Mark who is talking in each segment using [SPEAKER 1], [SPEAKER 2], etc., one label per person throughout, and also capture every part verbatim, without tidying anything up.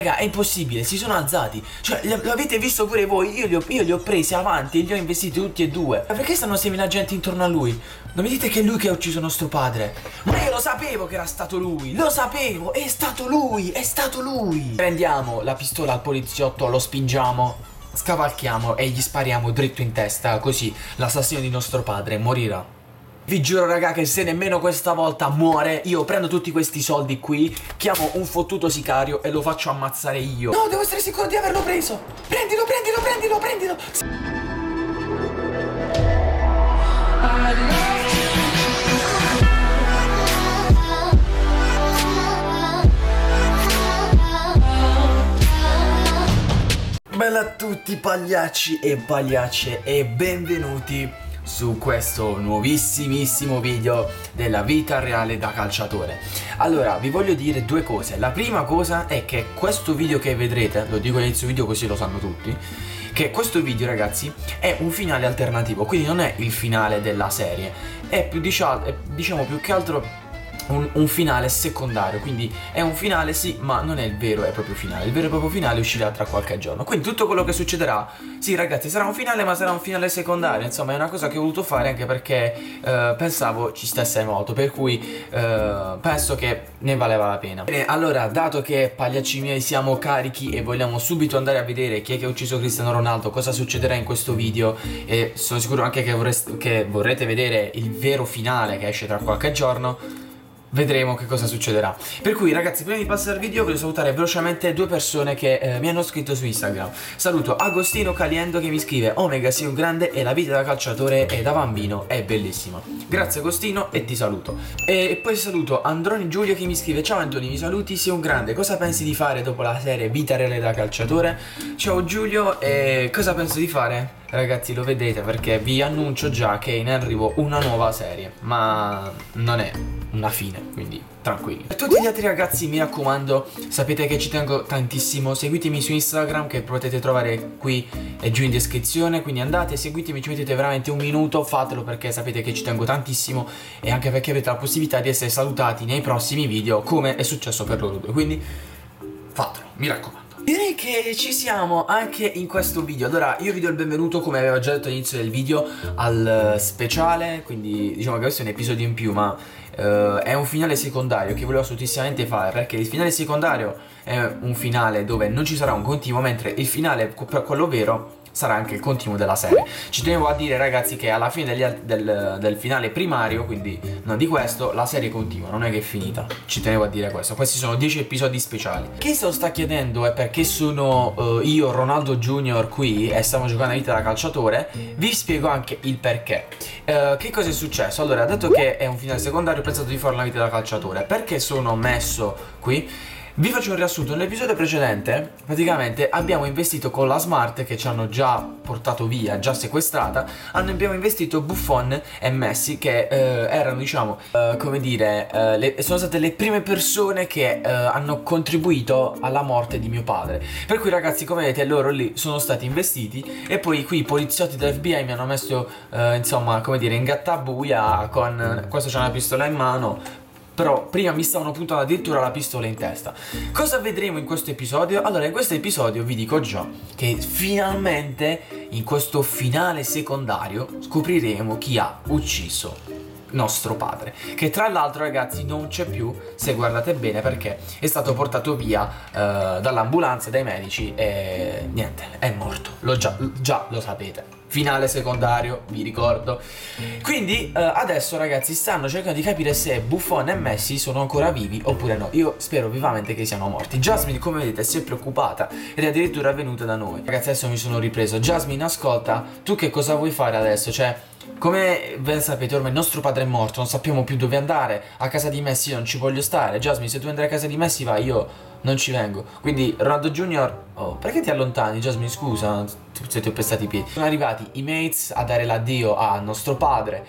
[SPEAKER 1] Raga, è impossibile, si sono alzati. Cioè, l'avete visto pure voi? Io li, ho, io li ho presi avanti e li ho investiti tutti e due. Ma perché stanno seimila gente intorno a lui? Non mi dite che è lui che ha ucciso nostro padre? Ma io lo sapevo che era stato lui. Lo sapevo, è stato lui, è stato lui. Prendiamo la pistola al poliziotto, lo spingiamo, scavalchiamo e gli spariamo dritto in testa. Così l'assassino di nostro padre morirà. Vi giuro raga che se nemmeno questa volta muore, io prendo tutti questi soldi qui, chiamo un fottuto sicario e lo faccio ammazzare io. No, devo essere sicuro di averlo preso. Prendilo, prendilo, prendilo, prendilo. Bella a tutti pagliacci e pagliacce e benvenuti su questo nuovissimissimo video della vita reale da calciatore. Allora, vi voglio dire due cose. La prima cosa è che questo video che vedrete, lo dico all'inizio video così lo sanno tutti, che questo video ragazzi è un finale alternativo, quindi non è il finale della serie, è più diciamo, è, diciamo più che altro Un, un finale secondario, quindi è un finale sì, ma non è il vero e proprio finale. Il vero e proprio finale uscirà tra qualche giorno. Quindi tutto quello che succederà, sì ragazzi, sarà un finale, ma sarà un finale secondario. Insomma, è una cosa che ho voluto fare anche perché eh, pensavo ci stesse molto, per cui eh, penso che ne valeva la pena. Bene, allora, dato che pagliacci miei siamo carichi e vogliamo subito andare a vedere chi è che ha ucciso Cristiano Ronaldo, cosa succederà in questo video, e sono sicuro anche che, vorreste, che vorrete vedere il vero finale che esce tra qualche giorno, vedremo che cosa succederà. Per cui ragazzi, prima di passare al video voglio salutare velocemente due persone che eh, mi hanno scritto su Instagram. Saluto Agostino Caliendo che mi scrive: Omega sei un grande e la vita da calciatore e da bambino è bellissima. Grazie Agostino e ti saluto. E poi saluto Androni Giulio che mi scrive: ciao Antoni, mi saluti, sei un grande, cosa pensi di fare dopo la serie vita reale da calciatore? Ciao Giulio, e cosa penso di fare? Ragazzi, lo vedete perché vi annuncio già che è in arrivo una nuova serie, ma non è una fine, quindi tranquilli. Per tutti gli altri ragazzi mi raccomando, sapete che ci tengo tantissimo, seguitemi su Instagram che potete trovare qui e giù in descrizione, quindi andate, seguitemi, ci mettete veramente un minuto, fatelo perché sapete che ci tengo tantissimo e anche perché avete la possibilità di essere salutati nei prossimi video come è successo per loro due, quindi fatelo, mi raccomando. Direi che ci siamo anche in questo video. Allora, io vi do il benvenuto, come avevo già detto all'inizio del video, al speciale, quindi diciamo che questo è un episodio in più, ma uh, è un finale secondario che volevo assolutissimamente fare, perché il finale secondario è un finale dove non ci sarà un continuo, mentre il finale, quello vero, sarà anche il continuo della serie. Ci tenevo a dire ragazzi che alla fine degli, del, del finale primario, quindi non di questo, la serie continua, non è che è finita. Ci tenevo a dire questo. Questi sono dieci episodi speciali. Chi se lo sta chiedendo è perché sono uh, io Ronaldo Junior qui e stiamo giocando a vita da calciatore. Vi spiego anche il perché. uh, Che cosa è successo? Allora, dato che è un finale secondario ho pensato di fare una vita da calciatore. Perché sono messo qui? Vi faccio un riassunto. Nell'episodio precedente praticamente abbiamo investito con la Smart che ci hanno già portato via, già sequestrata. Abbiamo investito Buffon e Messi che eh, erano diciamo eh, come dire eh, le, sono state le prime persone che eh, hanno contribuito alla morte di mio padre. Per cui ragazzi, come vedete, loro lì sono stati investiti e poi qui i poliziotti dell'F B I mi hanno messo eh, insomma come dire in gattabuia con questo, c'è una pistola in mano. Però prima mi stavano puntando addirittura la pistola in testa. Cosa vedremo in questo episodio? Allora, in questo episodio vi dico già che finalmente in questo finale secondario scopriremo chi ha ucciso nostro padre, che tra l'altro ragazzi non c'è più, se guardate bene, perché è stato portato via uh, dall'ambulanza, dai medici e niente, è morto. Lo già, già lo sapete. Finale secondario, vi ricordo. Quindi uh, adesso ragazzi stanno cercando di capire se Buffon e Messi sono ancora vivi oppure no. Io spero vivamente che siano morti. Jasmine, come vedete, si è preoccupata ed è addirittura venuta da noi. Ragazzi, adesso mi sono ripreso. Jasmine, ascolta, tu che cosa vuoi fare adesso? Cioè, come ben sapete, ormai il nostro padre è morto, non sappiamo più dove andare. A casa di Messi io non ci voglio stare. Jasmine, se tu andrai a casa di Messi, vai, io non ci vengo. Quindi Ronaldo Junior, oh, perché ti allontani? Jasmine, scusa se ti ho pestato i piedi. Sono arrivati i mates a dare l'addio a nostro padre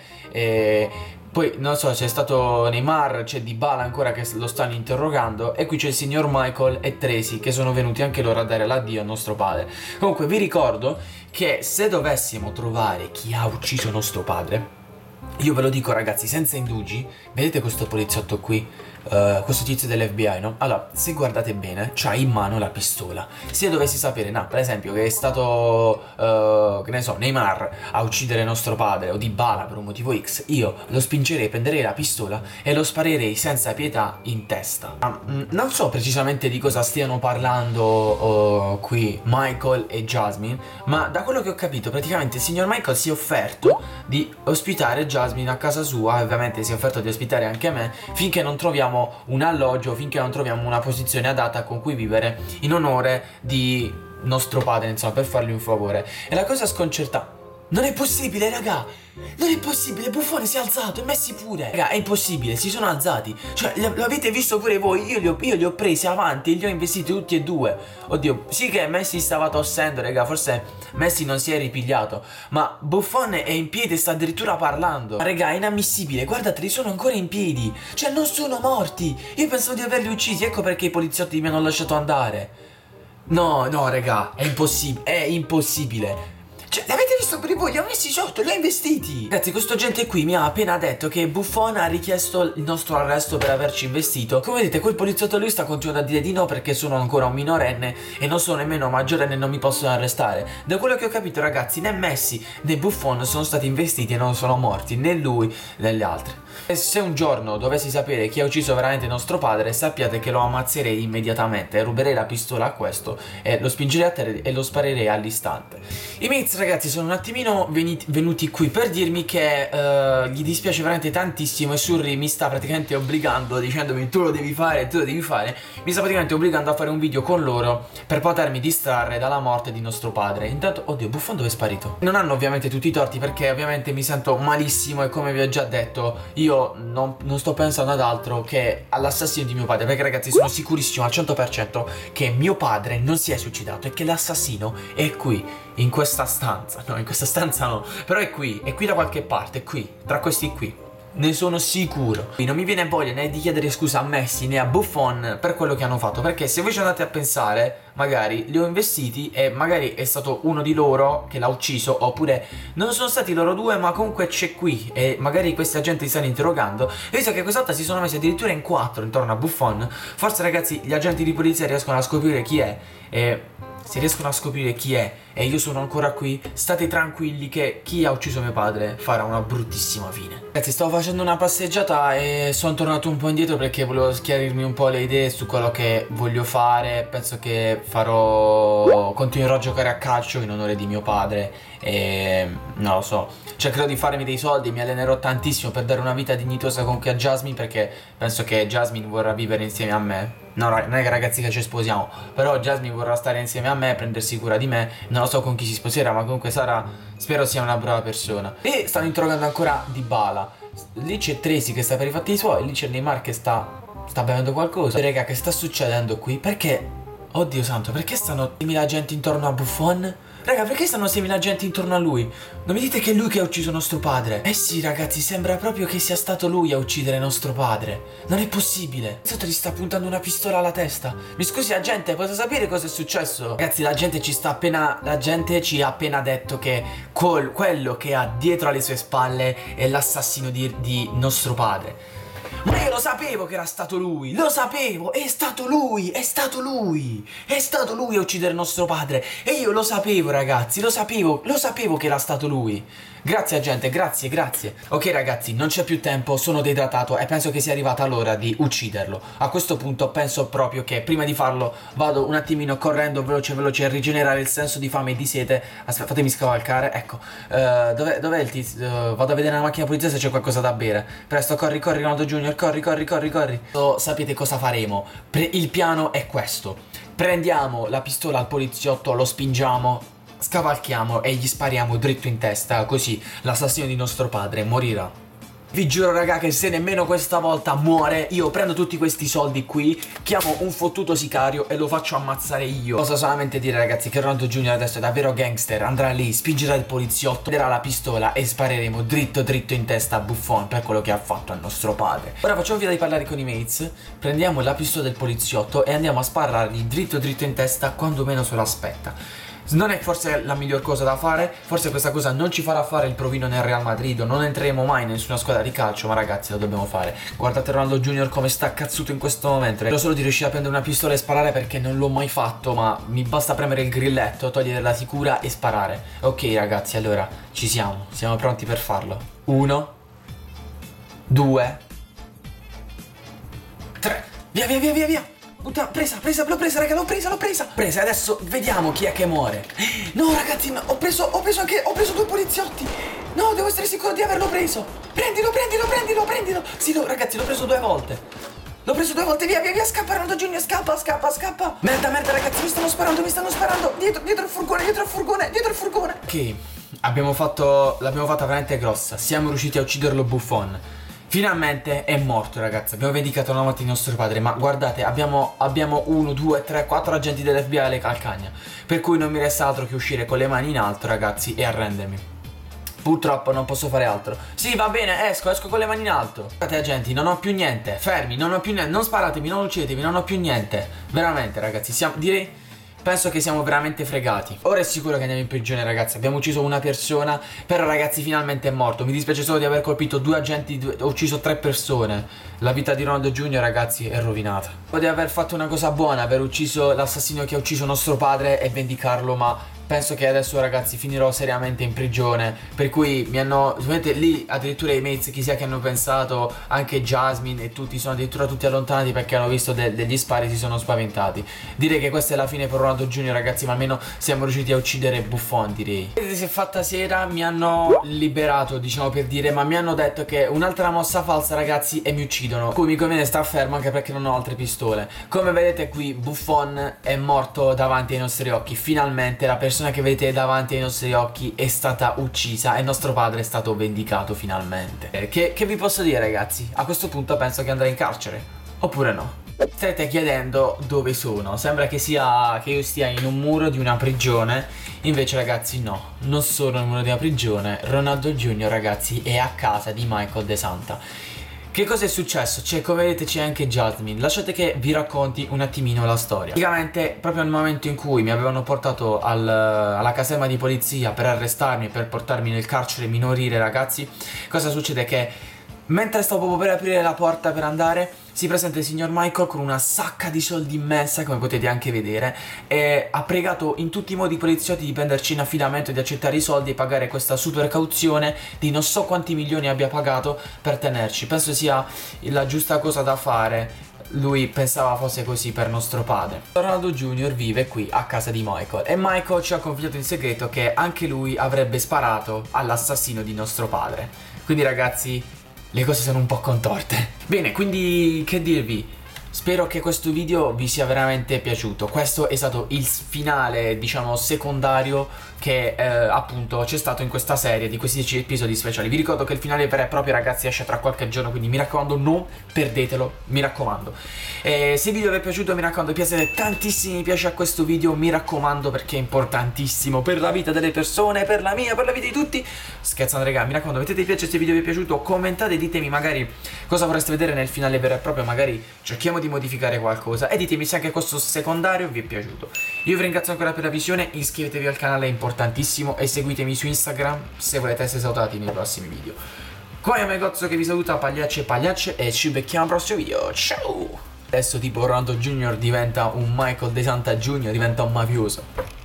[SPEAKER 1] e poi non so, c'è stato Neymar, c'è Dybala ancora che lo stanno interrogando, e qui c'è il signor Michael e Tracy che sono venuti anche loro a dare l'addio a nostro padre. Comunque vi ricordo che se dovessimo trovare chi ha ucciso nostro padre, io ve lo dico ragazzi senza indugi, vedete questo poliziotto qui? Uh, questo tizio dell'F B I, no? Allora, se guardate bene, c'ha in mano la pistola. Se io dovessi sapere, no, per esempio, che è stato, uh, che ne so, Neymar a uccidere nostro padre o Dybala per un motivo X, io lo spingerei, prenderei la pistola e lo sparerei senza pietà in testa. uh, Non so precisamente di cosa stiano parlando uh, qui Michael e Jasmine, ma da quello che ho capito praticamente il signor Michael si è offerto di ospitare Jasmine a casa sua, e ovviamente si è offerto di ospitare anche me, finché non troviamo un alloggio, finché non troviamo una posizione adatta con cui vivere in onore di nostro padre, insomma, per fargli un favore. E la cosa sconcertante, non è possibile, raga, non è possibile, Buffon si è alzato e Messi pure. Raga, è impossibile, si sono alzati. Cioè, lo avete visto pure voi, io li ho, io li ho presi avanti e li ho investiti tutti e due. Oddio, sì che Messi stava tossendo, raga, forse Messi non si è ripigliato, ma Buffon è in piedi e sta addirittura parlando. Ma raga, è inammissibile, guardateli, sono ancora in piedi. Cioè, non sono morti. Io pensavo di averli uccisi, ecco perché i poliziotti mi hanno lasciato andare. No, no, raga, è impossibile, è impossibile. Cioè, l'avete visto per voi? Li ho messi sotto, li ho investiti. Ragazzi, questo gente qui mi ha appena detto che Buffon ha richiesto il nostro arresto per averci investito. Come vedete, quel poliziotto lui sta continuando a dire di no perché sono ancora un minorenne e non sono nemmeno maggiorenne e non mi possono arrestare. Da quello che ho capito, ragazzi, né Messi né Buffon sono stati investiti e non sono morti, né lui né gli altri. E se un giorno dovessi sapere chi ha ucciso veramente nostro padre, sappiate che lo ammazzerei immediatamente, ruberei la pistola a questo e lo spingerei a terra e lo sparerei all'istante. I mates, ragazzi, sono un attimino venuti, venuti qui per dirmi che uh, gli dispiace veramente tantissimo e Surri mi sta praticamente obbligando, dicendomi tu lo devi fare, tu lo devi fare, mi sta praticamente obbligando a fare un video con loro per potermi distrarre dalla morte di nostro padre. Intanto, oddio, Buffon dove è sparito? Non hanno ovviamente tutti i torti perché ovviamente mi sento malissimo e come vi ho già detto io non, non sto pensando ad altro che all'assassino di mio padre, perché ragazzi sono sicurissimo al cento per cento che mio padre non si è suicidato e che l'assassino è qui, in questa stanza. No, in questa stanza no, però è qui, è qui da qualche parte, è qui, tra questi qui. Ne sono sicuro. Non mi viene voglia né di chiedere scusa a Messi né a Buffon per quello che hanno fatto, perché se voi ci andate a pensare, magari li ho investiti e magari è stato uno di loro che l'ha ucciso, oppure non sono stati loro due ma comunque c'è qui e magari questi agenti si stanno interrogando. E visto che questa volta si sono messi addirittura in quattro intorno a Buffon, forse ragazzi gli agenti di polizia riescono a scoprire chi è. E se riescono a scoprire chi è e io sono ancora qui, state tranquilli che chi ha ucciso mio padre farà una bruttissima fine. Ragazzi, stavo facendo una passeggiata e sono tornato un po' indietro perché volevo schiarirmi un po' le idee su quello che voglio fare. Penso che farò, continuerò a giocare a calcio in onore di mio padre e non lo so, cercherò di farmi dei soldi, mi allenerò tantissimo per dare una vita dignitosa comunque a Jasmine, perché penso che Jasmine vorrà vivere insieme a me. No, non è che ragazzi che ci sposiamo, però Jasmine vorrà stare insieme a me, prendersi cura di me. Non lo so con chi si sposerà, ma comunque Sara spero sia una brava persona. E stanno interrogando ancora Dybala. Lì c'è Tracy che sta per i fatti suoi, lì c'è Neymar che sta sta bevendo qualcosa. Raga, che sta succedendo qui? Perché? Oddio santo, perché stanno seimila gente intorno a Buffon? Raga, perché stanno seimila gente intorno a lui? Non mi dite che è lui che ha ucciso nostro padre? Eh sì ragazzi, sembra proprio che sia stato lui a uccidere nostro padre. Non è possibile. Sotto gli sta puntando una pistola alla testa. Mi scusi agente, posso sapere cosa è successo? Ragazzi, la gente ci sta appena La gente ci ha appena detto che col, quello che ha dietro alle sue spalle è l'assassino di, di nostro padre. Ma io lo sapevo che era stato lui, lo sapevo, è stato lui, è stato lui, è stato lui a uccidere nostro padre. E io lo sapevo ragazzi, lo sapevo, lo sapevo che era stato lui. Grazie agente, grazie, grazie. Ok ragazzi, non c'è più tempo, sono deidratato e penso che sia arrivata l'ora di ucciderlo. A questo punto penso proprio che prima di farlo vado un attimino correndo veloce veloce a rigenerare il senso di fame e di sete. Aspetta, fatemi scavalcare, ecco. uh, Dov'è dov il tizio? Uh, vado a vedere nella macchina polizia se c'è qualcosa da bere. Presto, corri, corri Ronaldo Junior, corri, corri, corri, corri. So, sapete cosa faremo? Pre il piano è questo. Prendiamo la pistola al poliziotto, lo spingiamo, scavalchiamo e gli spariamo dritto in testa, così l'assassino di nostro padre morirà. Vi giuro raga che se nemmeno questa volta muore, io prendo tutti questi soldi qui, chiamo un fottuto sicario e lo faccio ammazzare io. Posso solamente dire ragazzi che Ronaldo Junior adesso è davvero gangster, andrà lì, spingerà il poliziotto, prenderà la pistola e spareremo dritto dritto in testa a Buffon per quello che ha fatto al nostro padre. Ora facciamo via di parlare con i mates, prendiamo la pistola del poliziotto e andiamo a sparargli dritto dritto in testa quando meno se lo aspetta. Non è forse la miglior cosa da fare, forse questa cosa non ci farà fare il provino nel Real Madrid, non entreremo mai in nessuna squadra di calcio, ma ragazzi lo dobbiamo fare. Guardate Ronaldo Junior come sta cazzuto in questo momento. Spero solo di riuscire a prendere una pistola e sparare perché non l'ho mai fatto, ma mi basta premere il grilletto, togliere la sicura e sparare. Ok ragazzi, allora ci siamo, siamo pronti per farlo. Uno, due, tre, via via via via via. Puttana, presa, presa, l'ho presa, raga, l'ho presa, l'ho presa. Presa, adesso vediamo chi è che muore. No, ragazzi, ma ho preso, ho preso anche, ho preso due poliziotti. No, devo essere sicuro di averlo preso. Prendilo, prendilo, prendilo, prendilo. Sì, lo, ragazzi, l'ho preso due volte. L'ho preso due volte, via, via, via, scappa, Ronaldo Junior, scappa, scappa, scappa. Merda, merda, ragazzi, mi stanno sparando, mi stanno sparando. Dietro, dietro il furgone, dietro il furgone, dietro il furgone. Ok, abbiamo fatto, l'abbiamo fatta veramente grossa. Siamo riusciti a ucciderlo Buffon. Finalmente è morto ragazzi, abbiamo vendicato la morte di nostro padre, ma guardate abbiamo, abbiamo uno, due, tre, quattro agenti dell'F B I alle calcagna, per cui non mi resta altro che uscire con le mani in alto ragazzi e arrendermi. Purtroppo non posso fare altro. Sì va bene, esco, esco con le mani in alto. Guardate agenti, non ho più niente, fermi, non ho più niente, non sparatemi, non uccidetemi, non ho più niente. Veramente ragazzi, siamo, direi... penso che siamo veramente fregati. Ora è sicuro che andiamo in prigione ragazzi. Abbiamo ucciso una persona, però ragazzi finalmente è morto. Mi dispiace solo di aver colpito due agenti, due... ho ucciso tre persone. La vita di Ronaldo Junior ragazzi è rovinata. Di aver fatto una cosa buona, aver ucciso l'assassino che ha ucciso nostro padre e vendicarlo, ma penso che adesso ragazzi finirò seriamente in prigione. Per cui mi hanno, vedete lì addirittura i mates, chi sia che hanno pensato, anche Jasmine e tutti sono addirittura tutti allontanati perché hanno visto de degli spari e si sono spaventati. Direi che questa è la fine per Ronaldo Junior ragazzi, ma almeno siamo riusciti a uccidere Buffon, direi. Vedete, si è fatta sera, mi hanno liberato diciamo per dire, ma mi hanno detto che un'altra mossa falsa ragazzi e mi uccidono. Cui mi conviene star fermo anche perché non ho altre pistole. Come vedete qui Buffon è morto davanti ai nostri occhi. Finalmente la persona che vedete davanti ai nostri occhi è stata uccisa e nostro padre è stato vendicato finalmente. eh, che, che vi posso dire ragazzi? A questo punto penso che andrei in carcere. Oppure no? State chiedendo dove sono. Sembra che sia che io stia in un muro di una prigione. Invece ragazzi no, non sono nel muro di una prigione. Ronaldo Junior ragazzi è a casa di Michael De Santa. Che cosa è successo? Cioè, come vedete c'è anche Jasmine. Lasciate che vi racconti un attimino la storia. Praticamente proprio nel momento in cui mi avevano portato al, alla caserma di polizia per arrestarmi, per portarmi nel carcere minorile ragazzi, cosa succede? Che mentre stavo proprio per aprire la porta per andare, si presenta il signor Michael con una sacca di soldi immensa, come potete anche vedere, e ha pregato in tutti i modi i poliziotti di prenderci in affidamento, di accettare i soldi e pagare questa super cauzione di non so quanti milioni abbia pagato per tenerci. Penso sia la giusta cosa da fare. Lui pensava fosse così per nostro padre. Ronaldo Junior vive qui a casa di Michael e Michael ci ha confidato in segreto che anche lui avrebbe sparato all'assassino di nostro padre. Quindi ragazzi, le cose sono un po' contorte. Bene, quindi che dirvi? Spero che questo video vi sia veramente piaciuto. Questo è stato il finale, diciamo, secondario che eh, appunto c'è stato in questa serie di questi dieci episodi speciali. Vi ricordo che il finale vero e proprio ragazzi esce tra qualche giorno, quindi mi raccomando non perdetelo, mi raccomando. E se il video vi è piaciuto mi raccomando piazzate tantissimi mi piace a questo video, mi raccomando, perché è importantissimo per la vita delle persone, per la mia, per la vita di tutti. Scherzando raga, mi raccomando, mettete mi piace se il video vi è piaciuto, commentate, ditemi magari cosa vorreste vedere nel finale vero e proprio, magari cerchiamo di modificare qualcosa e ditemi se anche questo secondario vi è piaciuto. Io vi ringrazio ancora per la visione, iscrivetevi al canale, è importantissimo, e seguitemi su Instagram se volete essere salutati nei prossimi video. Come Megozzo che vi saluta, pagliacce e pagliacce, e ci becchiamo al prossimo video, ciao! Adesso tipo Ronaldo Junior diventa un Michael De Santa Junior, diventa un mafioso.